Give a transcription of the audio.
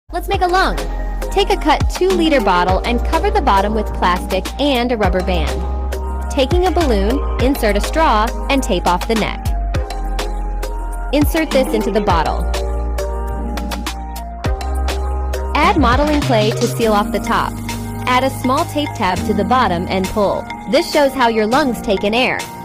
Let's make a lung. Take a cut 2-liter bottle and cover the bottom with plastic and a rubber band. Taking a balloon, insert a straw and tape off the neck. Insert this into the bottle. Add modeling clay to seal off the top. Add a small tape tab to the bottom and pull. This shows how your lungs take in air.